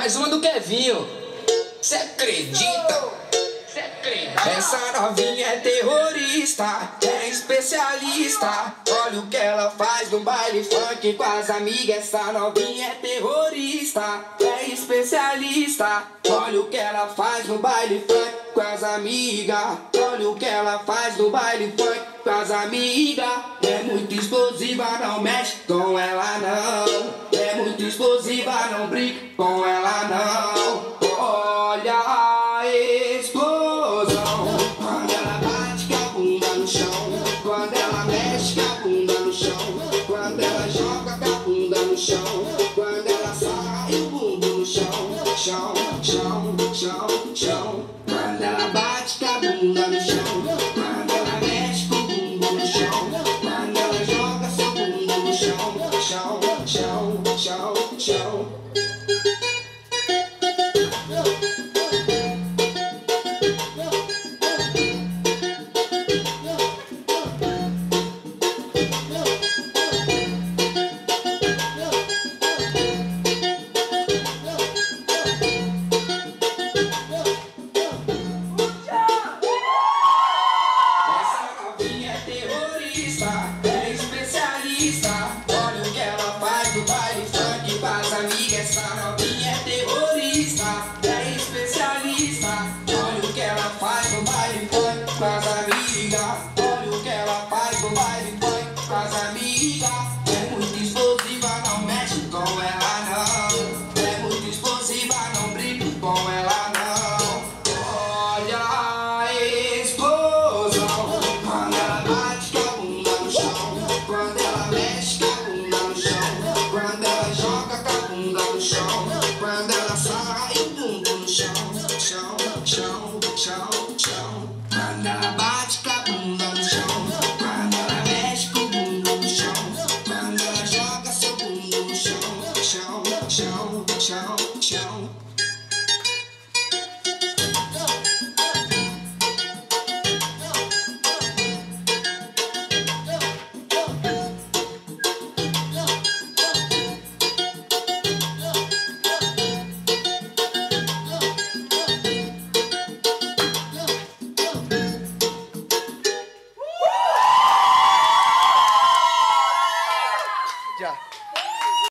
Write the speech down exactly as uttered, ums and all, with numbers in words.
mais uma do Kevinho. Cê acredita? Cê acredita? Essa novinha é terrorista, é especialista. Olha o que ela faz no baile funk com as amigas. Essa novinha é terrorista, é especialista. Olha o que ela faz no baile funk com as amigas. Olha o que ela faz no baile funk com as amigas. É muito explosiva, não mexe com ela não. É muito explosiva, não brinca com ela não. Olha a explosão quando ela bate com a bunda no chão, quando ela mexe com a bunda no chão, quando ela joga com a bunda no chão, quando ela sai o bumbum no chão, chão, chão, chão, chão. Quando ela bate com a bunda no chão, quando ela mexe com o bumbum no chão, quando ela joga sua bunda no chão, chão, chão, chão, chão.